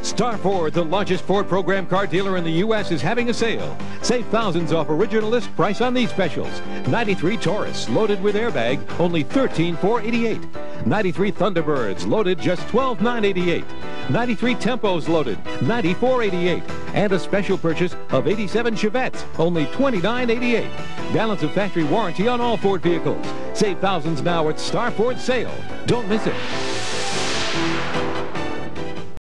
Star Ford, the largest Ford program car dealer in the U.S., is having a sale. Save thousands off original list price on these specials. 93 Taurus, loaded with airbag, only $13,488. 93 Thunderbirds, loaded just $12,988. 93 Tempos loaded, $94,88. And a special purchase of 87 Chevettes, only $29,88. Balance of factory warranty on all Ford vehicles. Save thousands now at Star Ford sale. Don't miss it.